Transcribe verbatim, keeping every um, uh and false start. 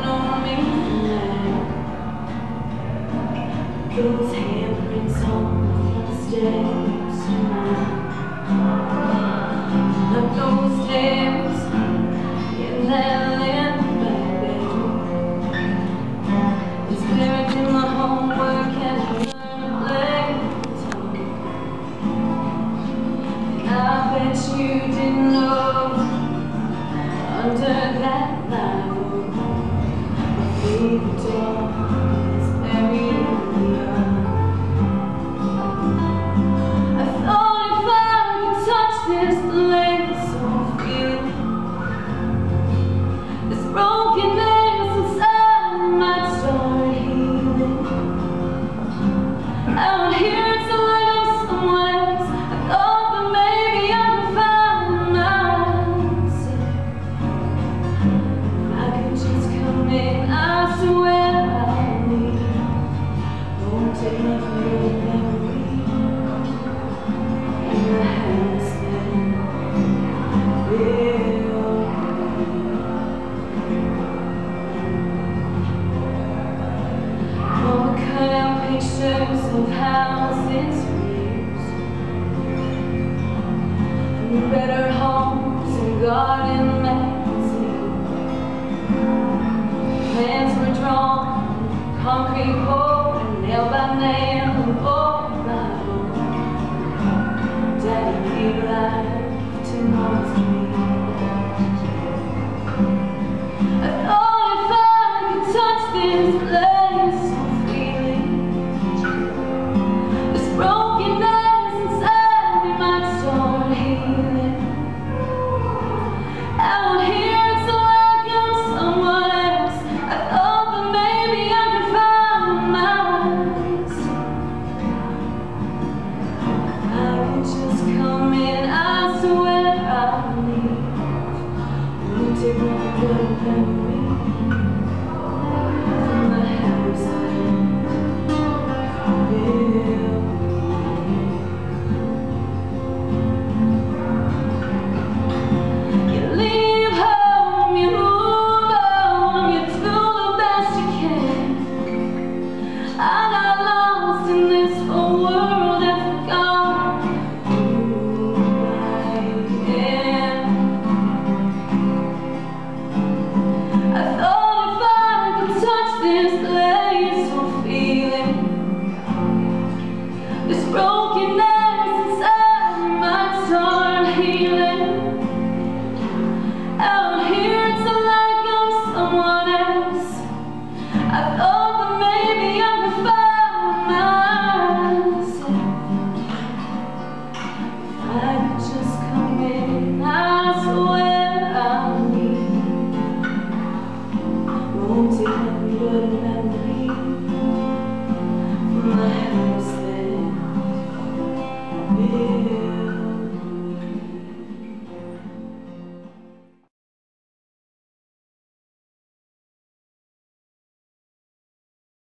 known me from those handprints on the stairs tonight. Like those stairs in that land back there. It's buried in my homework and I learned to play guitar. And I bet you didn't know under that light my favorite dog is buried in the earth. I thought if I could touch this place or feel this brokenness inside might start healing. I would hear it so like I'm someone else. I thought that maybe I could find myself. If I could just come in, I swear I'll leave. Won't take nothing but a memory in the house that will Mama cut out pictures of houses raised from better homes and garden magazines. Plans were drawn, concrete poured, and nail by nail, and board by board. Daddy gave life to Mama's dreams. I thought if I could touch this place or feel it, this brokenness inside me might start healing. I would hear it so like I'm someone else. I thought that maybe I could find myself. If I could just come in, I swear I'll leave. Won't take nothing but a memory from the house I built. You leave home, you move on, you do the best you can. I got lost in this whole world and forgot who I am. I thought if I could touch this place or feel it, this brokenness inside me might start healing. I would hear it so like I'm someone else. I thought that maybe I could find myself. If I could just come in, I swear I'll leave. Won't take nothing but a memory